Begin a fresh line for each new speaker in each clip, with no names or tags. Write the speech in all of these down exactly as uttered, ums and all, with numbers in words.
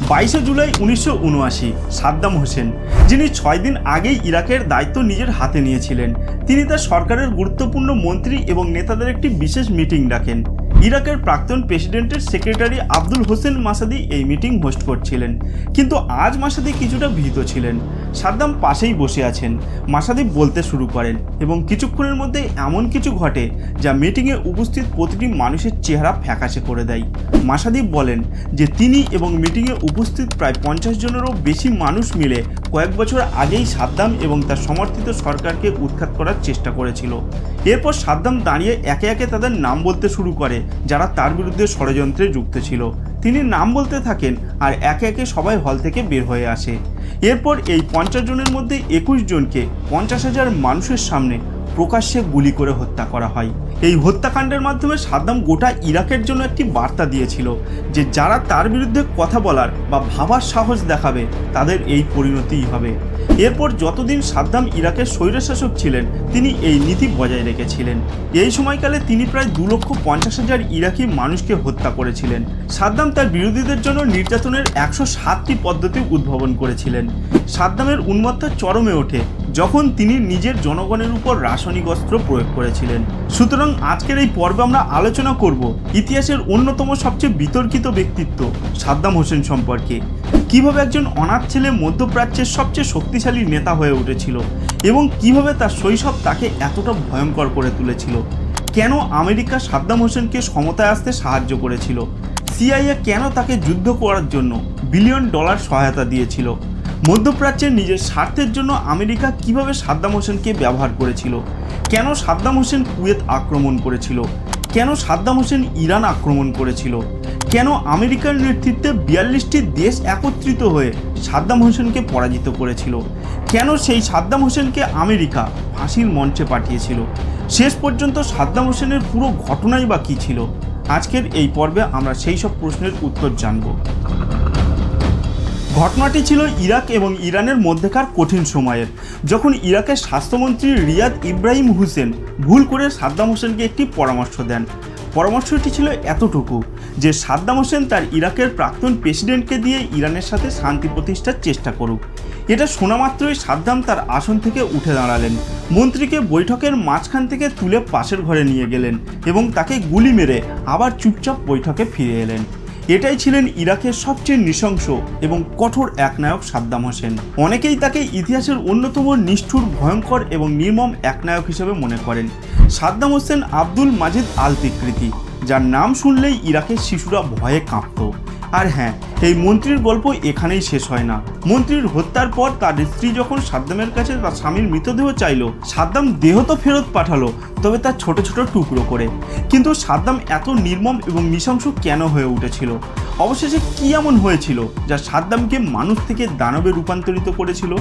বাইশে জুলাই উনিশশো উনআশি সাদ্দাম হোসেন, যিনি ছয় দিন আগেই ইরাকের দায়িত্ব নিজের হাতে নিয়েছিলেন, তিনি তার সরকারের গুরুত্বপূর্ণ মন্ত্রী এবং নেতাদের একটি বিশেষ মিটিং ডাকেন। ইরাকের প্রাক্তন প্রেসিডেন্টের সেক্রেটারি আব্দুল হোসেন মাসাদি এই মিটিং হোস্ট করছিলেন, কিন্তু আজ মাসাদি কিছুটা ভীত ছিলেন। সাদ্দাম পাশেই বসে আছেন। মাসাদি বলতে শুরু করেন এবং কিছুক্ষণের মধ্যে এমন কিছু ঘটে যা মিটিংয়ে উপস্থিত প্রতিটি মানুষের চেহারা ফ্যাকাশে করে দেয়। মাসাদি বলেন যে তিনি এবং মিটিংয়ে উপস্থিত প্রায় পঞ্চাশ জনেরও বেশি মানুষ মিলে কয়েক বছর আগেই সাদ্দাম এবং তার সমর্থিত সরকারকে উৎখাত করার চেষ্টা করেছিল। এরপর সাদ্দাম দাঁড়িয়ে একে একে তাদের নাম বলতে শুরু করে যারা তার বিরুদ্ধে ষড়যন্ত্রে যুক্ত ছিল। তিনি নাম বলতে থাকেন আর একে একে সবাই হল থেকে বের হয়ে আসে। এরপর এই পঞ্চাশ জনের মধ্যে একুশ জনকে পঞ্চাশ হাজার মানুষের সামনে প্রকাশ্যে গুলি করে হত্যা করা হয়। এই হত্যাকাণ্ডের মাধ্যমে সাদ্দাম গোটা ইরাকের জন্য একটি বার্তা দিয়েছিল যে যারা তার বিরুদ্ধে কথা বলার বা ভাবার সাহস দেখাবে তাদের এই পরিণতিই হবে। এরপর যতদিন সাদ্দাম ইরাকের স্বৈরশাসক ছিলেন তিনি এই নীতি বজায় রেখেছিলেন। এই সময়কালে তিনি প্রায় দু লক্ষ পঞ্চাশ হাজার ইরাকি মানুষকে হত্যা করেছিলেন। সাদ্দাম তার বিরোধীদের জন্য নির্যাতনের একশো সাতটি পদ্ধতি উদ্ভাবন করেছিলেন। সাদ্দামের উন্মত্তা চরমে ওঠে যখন তিনি নিজের জনগণের উপর রাসায়নিক অস্ত্র প্রয়োগ করেছিলেন। সুতরাং আজকের এই পর্বে আমরা আলোচনা করব ইতিহাসের অন্যতম সবচেয়ে বিতর্কিত ব্যক্তিত্ব সাদ্দাম হোসেন সম্পর্কে। কিভাবে একজন অনাথ ছেলে মধ্যপ্রাচ্যের সবচেয়ে শক্তিশালী নেতা হয়ে উঠেছিল এবং কিভাবে তার শৈশব তাকে এতটা ভয়ঙ্কর করে তুলেছিল। কেন আমেরিকা সাদ্দাম হোসেনকে ক্ষমতায় আসতে সাহায্য করেছিল। সিআইএ কেন তাকে যুদ্ধ করার জন্য বিলিয়ন ডলার সহায়তা দিয়েছিল। মধ্যপ্রাচ্যের নিজের স্বার্থের জন্য আমেরিকা কিভাবে সাদ্দাম হোসেনকে ব্যবহার করেছিল। কেন সাদ্দাম হোসেন কুয়েত আক্রমণ করেছিল। কেন সাদ্দাম হোসেন ইরান আক্রমণ করেছিল। কেন আমেরিকার নেতৃত্বে বিয়াল্লিশটি দেশ একত্রিত হয়ে সাদ্দাম হোসেনকে পরাজিত করেছিল। কেন সেই সাদ্দাম হোসেনকে আমেরিকা ফাঁসির মঞ্চে পাঠিয়েছিল। শেষ পর্যন্ত সাদ্দাম হোসেনের পুরো ঘটনাই বা কী ছিল। আজকের এই পর্বে আমরা সেই সব প্রশ্নের উত্তর জানব। ঘটনাটি ছিল ইরাক এবং ইরানের মধ্যেকার কঠিন সময়ের, যখন ইরাকের স্বাস্থ্যমন্ত্রী রিয়াদ ইব্রাহিম হুসেন ভুল করে সাদ্দাম হোসেনকে একটি পরামর্শ দেন। পরামর্শটি ছিল এতটুকু যে সাদ্দাম হোসেন তার ইরাকের প্রাক্তন প্রেসিডেন্টকে দিয়ে ইরানের সাথে শান্তি প্রতিষ্ঠার চেষ্টা করুক। এটা শোনা মাত্রই সাদ্দাম তার আসন থেকে উঠে দাঁড়ালেন, মন্ত্রীকে বৈঠকের মাঝখান থেকে তুলে পাশের ঘরে নিয়ে গেলেন এবং তাকে গুলি মেরে আবার চুপচাপ বৈঠকে ফিরে এলেন। এটাই ছিলেন ইরাকের সবচেয়ে নৃশংস এবং কঠোর একনায়ক সাদ্দাম হোসেন। অনেকেই তাকে ইতিহাসের অন্যতম নিষ্ঠুর, ভয়ঙ্কর এবং নির্মম একনায়ক হিসেবে মনে করেন। সাদ্দাম হোসেন আব্দুল মাজিদ আল তিকরিতি, যার নাম শুনলেই ইরাকের শিশুরা ভয়ে কাঁপত। আর হ্যাঁ, এই মন্ত্রীর গল্প এখানেই শেষ হয় না। মন্ত্রীর হত্যার পর তার স্ত্রী যখন সাদ্দামের কাছে তার স্বামীর মৃতদেহ চাইল, সাদ্দাম দেহ তো ফেরত পাঠালো, তবে তার ছোট ছোট টুকরো করে। কিন্তু সাদ্দাম এত নির্মম এবং নৃশংস কেন হয়ে উঠেছিল? অবশেষে কি এমন হয়েছিল যা সাদ্দামকে মানুষ থেকে দানবে রূপান্তরিত করেছিল?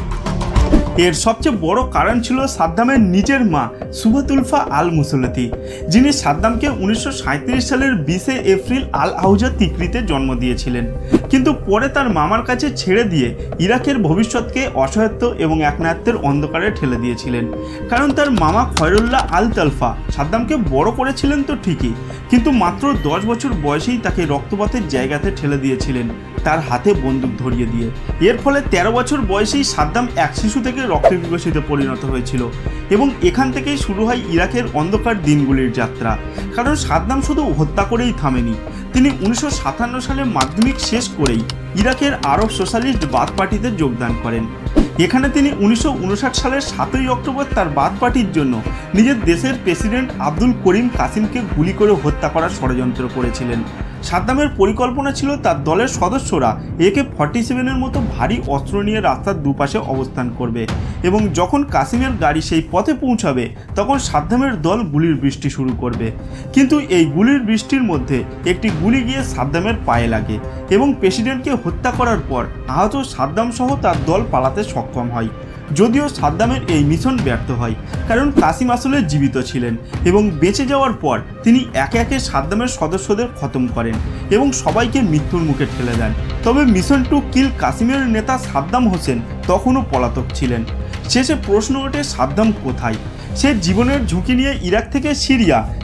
এর সবচেয়ে বড় কারণ ছিল সাদ্দামের নিজের মা সুবাতুলফা আল মুসলতি, যিনি সাদ্দামকে উনিশশো সাঁত্রিশ সালের বিশে এপ্রিল আল আউজা তিকরিতে জন্ম দিয়েছিলেন, কিন্তু পরে তার মামার কাছে ছেড়ে দিয়ে ইরাকের ভবিষ্যৎকে অসহায়ত্ব এবং একনায়ত্বের অন্ধকারে ঠেলে দিয়েছিলেন। কারণ তার মামা খয়রুল্লাহ আল তালফা সাদ্দামকে বড় করেছিলেন তো ঠিকই, কিন্তু মাত্র দশ বছর বয়সেই তাকে রক্তপাতের জায়গাতে ঠেলে দিয়েছিলেন, তার হাতে বন্দুক ধরিয়ে দিয়ে। এর ফলে তেরো বছর বয়সেই সাদ্দাম এক শিশু থেকে রক্ত পিপাসিতে পরিণত হয়েছিল এবং এখান থেকেই শুরু হয় ইরাকের অন্ধকার দিনগুলির যাত্রা। কারণ সাদ্দাম শুধু হত্যা করেই থামেনি, তিনি উনিশশো সাতান্ন সালে মাধ্যমিক শেষ করেই ইরাকের আরব সোশ্যালিস্ট বাথ পার্টিতে যোগদান করেন। এখানে তিনি উনিশশো উনষাট সালের সাতই অক্টোবর তার বাথ পার্টির জন্য নিজের দেশের প্রেসিডেন্ট আব্দুল করিম কাসিমকে গুলি করে হত্যা করার ষড়যন্ত্র করেছিলেন। সাদ্দামের পরিকল্পনা ছিল তার দলের সদস্যরা একে ফর্টি সেভেনের মতো ভারী অস্ত্র নিয়ে রাস্তার দুপাশে অবস্থান করবে এবং যখন কাসিমের গাড়ি সেই পথে পৌঁছাবে তখন সাদ্দামের দল গুলির বৃষ্টি শুরু করবে। কিন্তু এই গুলির বৃষ্টির মধ্যে একটি গুলি গিয়ে সাদ্দামের পায়ে লাগে এবং প্রেসিডেন্টকে হত্যা করার পর আহত সাদ্দাম সহ তার দল পালাতে সক্ষম হয়। যদিও সাদ্দামের এই মিশন ব্যর্থ হয়, কারণ কাসিম আসলে জীবিত ছিলেন এবং বেঁচে যাওয়ার পর তিনি একে একে সাদ্দামের সদস্যদের খতম করেন এবং সবাইকে মৃত্যুর মুখে ঠেলে দেন। তবে মিশন টু কিল কাসিমের নেতা সাদ্দাম হোসেন তখনও পলাতক ছিলেন। শেষে প্রশ্ন ওঠে, সাদ্দাম কোথায়? সে জীবনের ঝুঁকি নিয়ে ইরাক থেকে সিরিয়া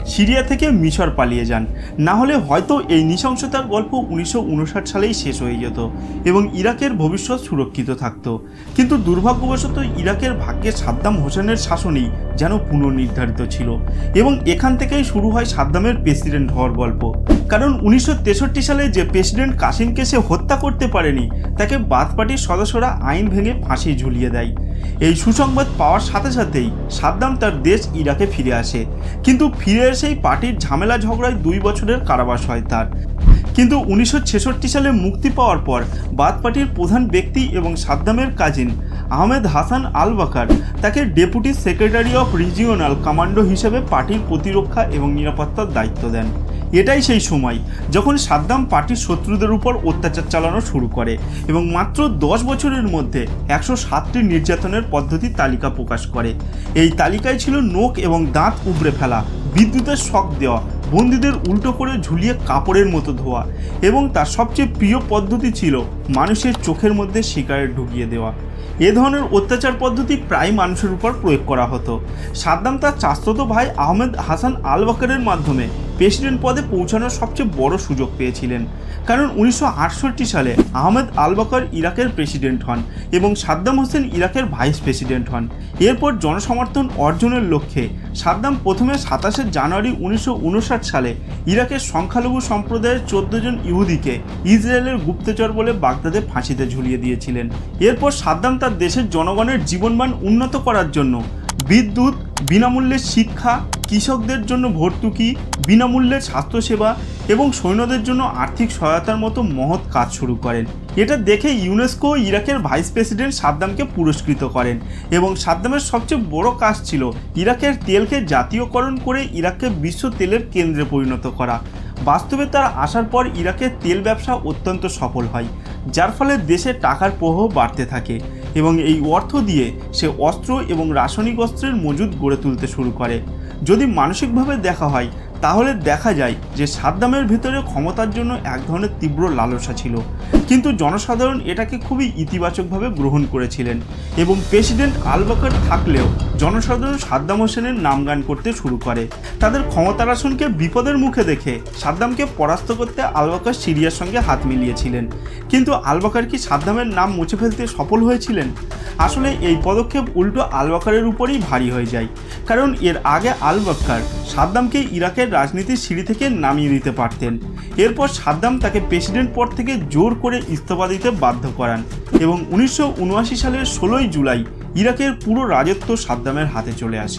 সিরিয়া থেকে মিশর পালিয়ে যান, না হলে হয়তো এই নৃশংসতার গল্প উনিশশো উনষাট সালেই শেষ হয়ে যেত এবং ইরাকের ভবিষ্যৎ সুরক্ষিত থাকত। কিন্তু দুর্ভাগ্যবশত ইরাকের ভাগ্যে সাদ্দাম হোসেনের শাসনই যেন পুনর্নির্ধারিত ছিল এবং এখান থেকেই শুরু হয় সাদ্দামের প্রেসিডেন্ট হওয়ার গল্প। কারণ উনিশশো তেষট্টি সালে যে প্রেসিডেন্ট কাসিমকে সে হত্যা করতে পারেনি, তাকে বাথ পার্টির সদস্যরা আইন ভেঙে ফাঁসি ঝুলিয়ে দেয়। এই সুসংবাদ পাওয়ার সাথে সাথেই সাদ্দাম তার দেশ ইরাকে ফিরে আসে, কিন্তু ফিরে এসেই পার্টির ঝামেলা ঝগড়ায় দুই বছরের কারাবাস হয় তার। কিন্তু উনিশশো ছেষট্টি সালে মুক্তি পাওয়ার পর বাথ পার্টির প্রধান ব্যক্তি এবং সাদ্দামের cousin Ahmed Hassan al Bakr তাকে deputy secretary of regional commando হিসেবে পার্টির প্রতিরক্ষা এবং নিরাপত্তার দায়িত্ব দেন। এটাই সেই সময় যখন সাদ্দাম পার্টির শত্রুদের উপর অত্যাচার চালানো শুরু করে এবং মাত্র দশ বছরের মধ্যে একশো সাতটি নির্যাতনের পদ্ধতির তালিকা প্রকাশ করে। এই তালিকায় ছিল নখ এবং দাঁত উবড়ে ফেলা, বিদ্যুতের শক দেওয়া, বন্দীদের উল্টো করে ঝুলিয়ে কাপড়ের মতো ধোয়া এবং তার সবচেয়ে প্রিয় পদ্ধতি ছিল মানুষের চোখের মধ্যে সিগারেট ঢুকিয়ে দেওয়া। এ ধরনের অত্যাচার পদ্ধতি প্রায় মানুষের উপর প্রয়োগ করা হতো। সাদ্দাম তার চাচাতো ভাই আহমেদ হাসান আল বাকারের মাধ্যমে প্রেসিডেন্ট পদে পৌঁছানোর সবচেয়ে বড় সুযোগ পেয়েছিলেন, কারণ উনিশশো আটষট্টি সালে আহমেদ আল বাকার ইরাকের প্রেসিডেন্ট হন এবং সাদ্দাম হোসেন ইরাকের ভাইস প্রেসিডেন্ট হন। এরপর জনসমর্থন অর্জনের লক্ষ্যে সাদ্দাম প্রথমে সাতাশে জানুয়ারি উনিশশো উনষাট সালে ইরাকের সংখ্যালঘু সম্প্রদায়ের চোদ্দ জন ইহুদিকে ইসরায়েলের গুপ্তচর বলে বাগদাদে ফাঁসিতে ঝুলিয়ে দিয়েছিলেন। এরপর সাদ্দাম তার দেশের জনগণের জীবনমান উন্নত করার জন্য বিদ্যুৎ, বিনামূল্যে শিক্ষা, কৃষকদের জন্য ভর্তুকি, বিনামূল্যে স্বাস্থ্যসেবা এবং সৈন্যদের জন্য আর্থিক সহায়তার মতো মহৎ কাজ শুরু করেন। এটা দেখে ইউনেস্কো ইরাকের ভাইস প্রেসিডেন্ট সাদ্দামকে পুরস্কৃত করেন এবং সাদ্দামের সবচেয়ে বড় কাজ ছিল ইরাকের তেলকে জাতীয়করণ করে ইরাককে বিশ্ব তেলের কেন্দ্রে পরিণত করা। বাস্তবে তার আসার পর ইরাকের তেল ব্যবসা অত্যন্ত সফল হয়, যার ফলে দেশে টাকার প্রবাহ বাড়তে থাকে এবং এই অর্থ দিয়ে সে অস্ত্র এবং রাসায়নিক অস্ত্রের মজুদ গড়ে তুলতে শুরু করে। যদি মানসিকভাবে দেখা হয় তাহলে দেখা যায় যে সাদ্দামের ভেতরে ক্ষমতার জন্য এক ধরনের তীব্র লালসা ছিল, কিন্তু জনসাধারণ এটাকে খুবই ইতিবাচকভাবে গ্রহণ করেছিলেন এবং প্রেসিডেন্ট আল বাকার থাকলেও জনসাধারণ সাদ্দাম হোসেনের নামগান করতে শুরু করে। তাদের ক্ষমতার আসনকে বিপদের মুখে দেখে সাদ্দামকে পরাস্ত করতে আল বাকার সিরিয়ার সঙ্গে হাত মিলিয়েছিলেন, কিন্তু আল বাকার কি সাদ্দামের নাম মুছে ফেলতে সফল হয়েছিলেন? আসলে এই পদক্ষেপ উল্টো আল বাকারের উপরেই ভারী হয়ে যায়, কারণ এর আগে আল বাকার সাদ্দামকে ইরাকের রাজনীতির সিঁড়ি থেকে নামিয়ে দিতে পারতেন। এরপর সাদ্দাম তাকে প্রেসিডেন্ট পদ থেকে জোর করে ইস্তফা দিতে বাধ্য করান এবং উনিশশো উনআশি সালের ষোলোই জুলাই ইরাকের পুরো রাজত্ব সাদ্দামের হাতে চলে আসে।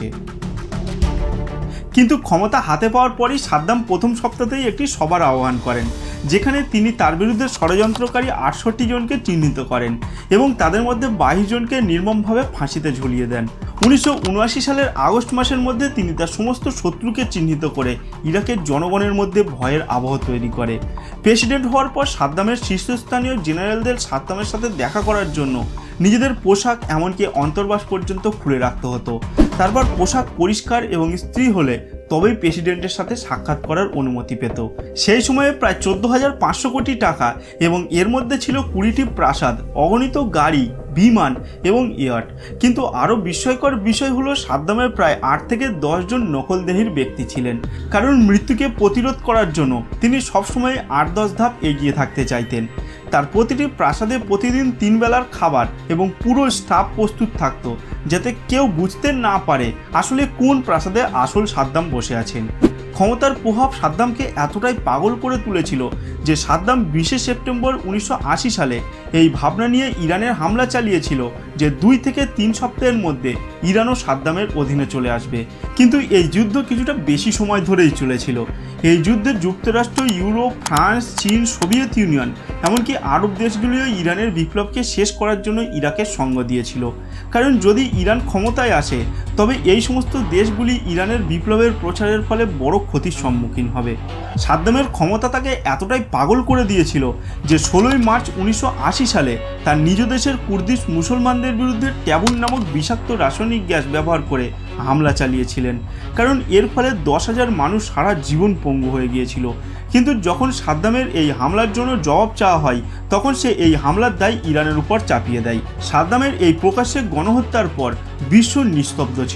কিন্তু ক্ষমতা হাতে পাওয়ার পরই সাদ্দাম প্রথম সপ্তাহেই একটি সভার আহ্বান করেন, যেখানে তিনি তার বিরুদ্ধে ষড়যন্ত্রকারী আটষট্টি জনকে চিহ্নিত করেন এবং তাদের মধ্যে বাইশ জনকে নির্মমভাবে ফাঁসিতে ঝুলিয়ে দেন। উনিশশো উনআশি সালের আগস্ট মাসের মধ্যে তিনি তার সমস্ত শত্রুকে চিহ্নিত করে ইরাকের জনগণের মধ্যে ভয়ের আবহ তৈরি করে। প্রেসিডেন্ট হওয়ার পর সাদ্দামের শীর্ষস্থানীয় জেনারেলদের সাদ্দামের সাথে দেখা করার জন্য নিজেদের পোশাক এমনকি অন্তর্বাস পর্যন্ত খুলে রাখতে হতো। তারপর পোশাক পরিষ্কার এবং ইস্ত্রি হলে তবেই প্রেসিডেন্টের সাথে সাক্ষাৎ করার অনুমতি পেত। সেই সময়ে প্রায় চোদ্দ হাজার পাঁচশো কোটি টাকা এবং এর মধ্যে ছিল কুড়িটি প্রাসাদ, অগণিত গাড়ি, বিমান এবং ইয়াট। কিন্তু আরও বিস্ময়কর বিষয় হলো সাদ্দামের প্রায় আট থেকে দশ জন নকলদেহীর ব্যক্তি ছিলেন, কারণ মৃত্যুকে প্রতিরোধ করার জন্য তিনি সবসময় আট দশ ধাপ এগিয়ে থাকতে চাইতেন। তার প্রতিটি প্রাসাদে প্রতিদিন তিন বেলার খাবার এবং পুরো স্টাফ প্রস্তুত থাকতো, যাতে কেউ বুঝতে না পারে আসলে কোন প্রাসাদে আসল সাদ্দাম বসে আছেন। ক্ষমতার প্রভাব সাদ্দামকে এতটাই পাগল করে তুলেছিল যে সাদ্দাম বিশে সেপ্টেম্বর উনিশশো আশি সালে এই ভাবনা নিয়ে ইরানের হামলা চালিয়েছিল যে দুই থেকে তিন সপ্তাহের মধ্যে ইরানও সাদ্দামের অধীনে চলে আসবে। কিন্তু এই যুদ্ধ কিছুটা বেশি সময় ধরেই চলেছিল। এই যুদ্ধে যুক্তরাষ্ট্র, ইউরোপ, ফ্রান্স, চীন, সোভিয়েত ইউনিয়ন এমনকি আরব দেশগুলিও ইরানের বিপ্লবকে শেষ করার জন্য ইরাকের সঙ্গ দিয়েছিল, কারণ যদি ইরান ক্ষমতায় আসে তবে এই সমস্ত দেশগুলি ইরানের বিপ্লবের প্রচারের ফলে বড় ক্ষতির সম্মুখীন হবে। সাদ্দামের ক্ষমতা তাকে এতটাই পাগল করে দিয়েছিল যে ষোলোই মার্চ উনিশশো আশি সালে তার নিজ দেশের কুর্দিশ মুসলমানদের বিরুদ্ধে ট্যাবুন নামক বিষাক্ত রাসায়নিক গ্যাস ব্যবহার করে হামলা চালিয়েছিলেন, কারণ এর ফলে দশ হাজার মানুষ সারা জীবন পঙ্গু হয়ে গিয়েছিল। কিন্তু যখন সাদ্দামের এই হামলার জন্য জবাব চাওয়া হয় তখন সে এই হামলার দায় ইরানের উপর চাপিয়ে দেয়। সাদ্দামের এই প্রকাশ্যে গণহত্যার পর বিশ্ব নিস্তব্ধ ছিল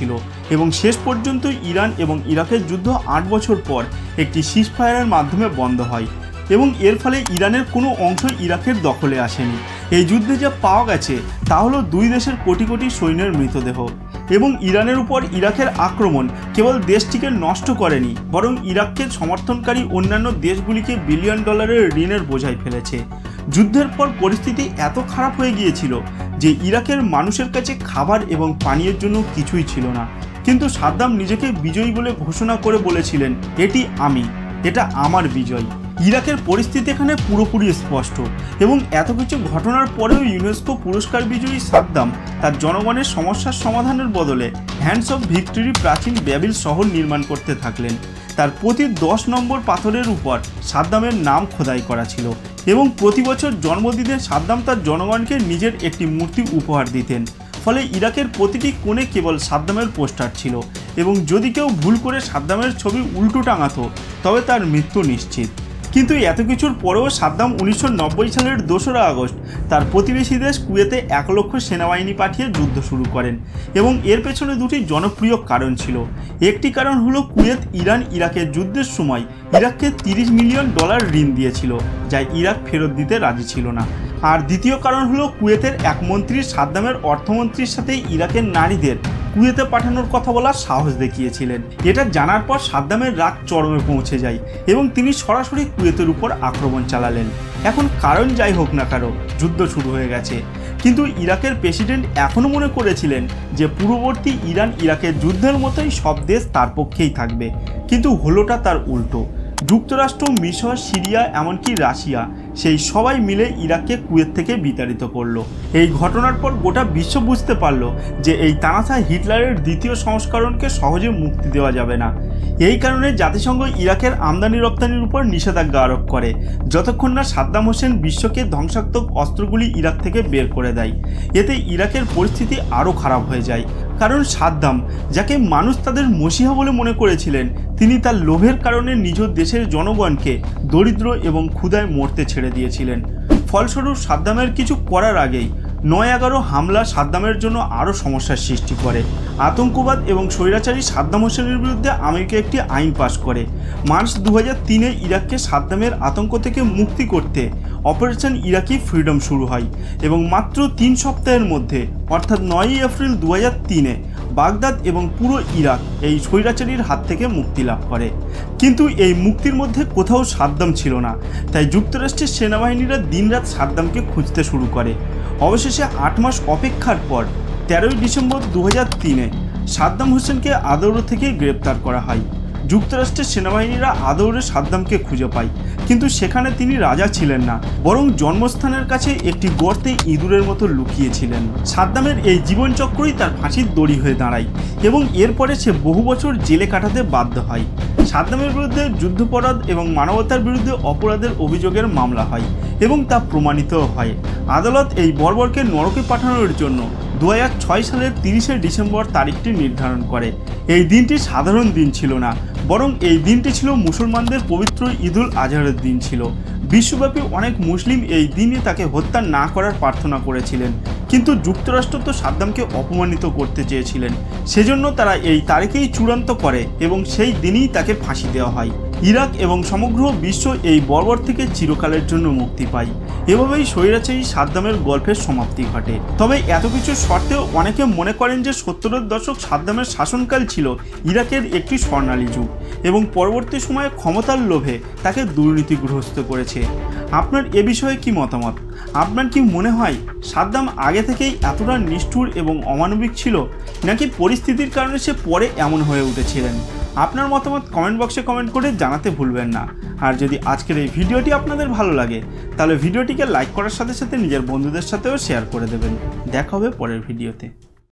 এবং শেষ পর্যন্ত ইরান এবং ইরাকের যুদ্ধ আট বছর পর একটি সিজফায়ারের মাধ্যমে বন্ধ হয় এবং এর ফলে ইরানের কোনো অংশ ইরাকের দখলে আসেনি। এই যুদ্ধে যা পাওয়া গেছে তা হলো দুই দেশের কোটি কোটি সৈন্যের মৃতদেহ এবং ইরানের উপর ইরাকের আক্রমণ কেবল দেশটিকে নষ্ট করেনি, বরং ইরাককে সমর্থনকারী অন্যান্য দেশগুলিকে বিলিয়ন ডলারের ঋণের বোঝায় ফেলেছে। যুদ্ধের পর পরিস্থিতি এত খারাপ হয়ে গিয়েছিল যে ইরাকের মানুষের কাছে খাবার এবং পানীয়ের জন্য কিছুই ছিল না, কিন্তু সাদ্দাম নিজেকে বিজয়ী বলে ঘোষণা করে বলেছিলেন, এটি আমি, এটা আমার বিজয়। ইরাকের পরিস্থিতি এখানে পুরোপুরি স্পষ্ট এবং এত কিছু ঘটনার পরেও ইউনেস্কো পুরস্কার বিজয়ী সাদ্দাম তার জনগণের সমস্যার সমাধানের বদলে হ্যান্ডস অফ ভিক্টরি প্রাচীন ব্যাবিল শহর নির্মাণ করতে থাকলেন। তার প্রতি দশ নম্বর পাথরের উপর সাদ্দামের নাম খোদাই করা ছিল এবং প্রতি বছর জন্মদিনে সাদ্দাম তার জনগণকে নিজের একটি মূর্তি উপহার দিতেন। ফলে ইরাকের প্রতিটি কোণে কেবল সাদ্দামের পোস্টার ছিল এবং যদি কেউ ভুল করে সাদ্দামের ছবি উল্টো টাঙাতো তবে তার মৃত্যু নিশ্চিত। কিন্তু এত কিছুর পরেও সাদ্দাম উনিশশো নব্বই সালের দোসরা আগস্ট তার প্রতিবেশী দেশ কুয়েতে এক লক্ষ সেনাবাহিনী পাঠিয়ে যুদ্ধ শুরু করেন এবং এর পেছনে দুটি জনপ্রিয় কারণ ছিল। একটি কারণ হলো কুয়েত ইরান ইরাকের যুদ্ধের সময় ইরাককে তিরিশ মিলিয়ন ডলার ঋণ দিয়েছিল, যা ইরাক ফেরত দিতে রাজি ছিল না। আর দ্বিতীয় কারণ হলো কুয়েতের এক মন্ত্রী সাদ্দামের অর্থমন্ত্রীর সাথে ইরাকের নারীদের কুয়েতে পাঠানোর কথা বলার সাহস দেখিয়েছিলেন। এটা জানার পর সাদ্দামের রাগ চরমে পৌঁছে যায় এবং তিনি সরাসরি কুয়েতের উপর আক্রমণ চালালেন। এখন কারণ যাই হোক না কারো, যুদ্ধ শুরু হয়ে গেছে, কিন্তু ইরাকের প্রেসিডেন্ট এখনও মনে করেছিলেন যে পূর্ববর্তী ইরান ইরাকের যুদ্ধের মতোই সব দেশ তার পক্ষেই থাকবে, কিন্তু হলোটা তার উল্টো। যুক্তরাষ্ট্র, মিশর, সিরিয়া, এমনকি রাশিয়া, সেই সবাই মিলে ইরাককে কুয়েত থেকে বিতাড়িত করলো। এই ঘটনার পর গোটা বিশ্ব বুঝতে পারল যে এই তানাশা হিটলারের দ্বিতীয় সংস্করণকে সহজে মুক্তি দেওয়া যাবে না। এই কারণে জাতিসংঘ ইরাকের আমদানি রপ্তানির উপর নিষেধাজ্ঞা আরোপ করে, যতক্ষণ না সাদ্দাম হোসেন বিশ্বকে ধ্বংসাত্মক অস্ত্রগুলি ইরাক থেকে বের করে দেয়। এতে ইরাকের পরিস্থিতি আরও খারাপ হয়ে যায়, কারণ সাদ্দাম, যাকে মানুষ তাদের মসিহা বলে মনে করেছিলেন, তিনি তার লোভের কারণে নিজ দেশের জনগণকে দরিদ্র এবং ক্ষুধায় মরতে ছেড়ে দিয়েছিলেন। ফলস্বরূপ সাদ্দামের কিছু করার আগেই নয় এগারো হামলা সাদ্দামের জন্য আরও সমস্যার সৃষ্টি করে। আতঙ্কবাদ এবং স্বৈরাচারী সাদ্দাম হোসেনের বিরুদ্ধে আমেরিকা একটি আইন পাশ করে। মার্চ দু হাজার তিনে ইরাককে সাদ্দামের আতঙ্ক থেকে মুক্তি করতে অপারেশন ইরাকি ফ্রিডম শুরু হয় এবং মাত্র তিন সপ্তাহের মধ্যে অর্থাৎ নয়ই এপ্রিল দু হাজার তিনে বাগদাদ এবং পুরো ইরাক এই স্বৈরাচারীর হাত থেকে মুক্তি লাভ করে। কিন্তু এই মুক্তির মধ্যে কোথাও সাদ্দাম ছিল না, তাই যুক্তরাষ্ট্রের সেনাবাহিনীরা দিনরাত সাদ্দামকে খুঁজতে শুরু করে। অবশেষে আট মাস অপেক্ষার পর তেরোই ডিসেম্বর দু হাজার তিনে সাদ্দাম হোসেনকে আদৌরা থেকে গ্রেপ্তার করা হয়। যুক্তরাষ্ট্রের সেনাবাহিনীরা আদৌরে সাদ্দামকে খুঁজে পায়, কিন্তু সেখানে তিনি রাজা ছিলেন না, বরং জন্মস্থানের কাছে একটি গর্তে ইঁদুরের মতো লুকিয়েছিলেন। সাদ্দামের এই জীবনচক্রই তার ফাঁসির দড়ি হয়ে দাঁড়ায় এবং এরপরে সে বহু বছর জেলে কাটাতে বাধ্য হয়। সাদ্দামের বিরুদ্ধে যুদ্ধাপরাধ এবং মানবতার বিরুদ্ধে অপরাধের অভিযোগের মামলা হয় এবং তা প্রমাণিত হয়। আদালত এই বর্বরকে নরকে পাঠানোর জন্য দু হাজার ছয় সালের তিরিশে ডিসেম্বর তারিখটি নির্ধারণ করে। এই দিনটি সাধারণ দিন ছিল না, বরং এই দিনটি ছিল মুসলমানদের পবিত্র ঈদুল আজহারের দিন ছিল। বিশ্বব্যাপী অনেক মুসলিম এই দিনে তাকে হত্যা না করার প্রার্থনা করেছিলেন, কিন্তু যুক্তরাষ্ট্র তো সাদ্দামকে অপমানিত করতে চেয়েছিলেন, সেজন্য তারা এই তারিখেই চূড়ান্ত করে এবং সেই দিনেই তাকে ফাঁসি দেওয়া হয়। ইরাক এবং সমগ্র বিশ্ব এই বর্বর থেকে চিরকালের জন্য মুক্তি পায়। এভাবেই স্বৈরাচারী সাদ্দামের গল্পের সমাপ্তি ঘটে। তবে এত কিছু সত্ত্বেও অনেকে মনে করেন যে সত্তরের দশক সাদ্দামের শাসনকাল ছিল ইরাকের একটি স্বর্ণালী যুগ এবং পরবর্তী সময়ে ক্ষমতার লোভে তাকে দুর্নীতিগ্রস্ত করেছে। আপনার এ বিষয়ে কি মতামত? আপনার কি মনে হয় সাদ্দাম আগে থেকেই এতটা নিষ্ঠুর এবং অমানবিক ছিল, নাকি পরিস্থিতির কারণে সে পরে এমন হয়ে উঠেছিলেন? আপনার মতামত কমেন্ট বক্সে কমেন্ট করে জানাতে ভুলবেন না। আর যদি আজকের এই ভিডিওটি আপনাদের ভালো লাগে তাহলে ভিডিওটিকে লাইক করার সাথে সাথে নিজের বন্ধুদের সাথেও শেয়ার করে দেবেন। দেখা হবে পরের ভিডিওতে।